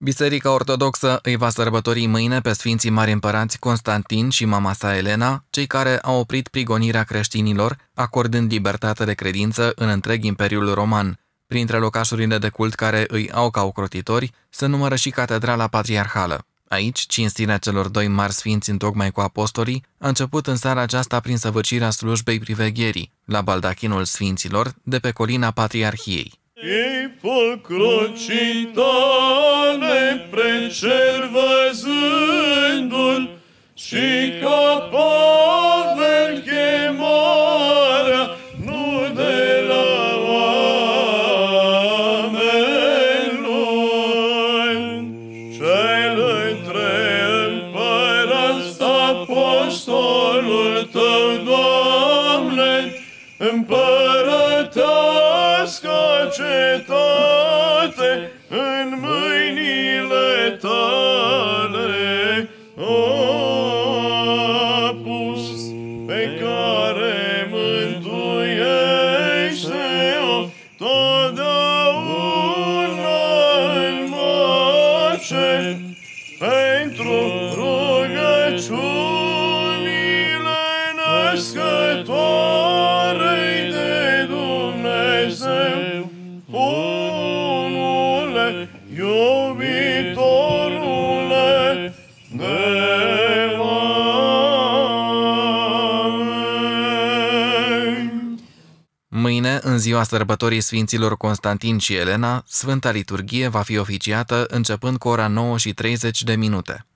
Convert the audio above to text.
Biserica Ortodoxă îi va sărbători mâine pe Sfinții Mari Împărați Constantin și mama sa Elena, cei care au oprit prigonirea creștinilor, acordând libertate de credință în întreg Imperiul Roman. Printre locașurile de cult care îi au ca ocrotitori se numără și Catedrala Patriarhală. Aici, cinstirea celor doi mari sfinți întocmai cu apostolii a început în seara aceasta prin săvârșirea slujbei privegherii, la baldachinul sfinților, de pe colina Patriarhiei. Chipul crucii tale precer văzându-l și ca povel chemarea nu de la oameni lui. Cel între împărați apostolul tău, Doamne, împărătească cetate în mâinile tale a pus, pe care mântuiește-o totdeauna în pace, pentru rugăciunile născătoarei de Dumnezeu, unule, iubitorule de oameni. Mâine, în ziua sărbătorii Sfinților Constantin și Elena, Sfânta Liturghie va fi oficiată începând cu ora 9:30.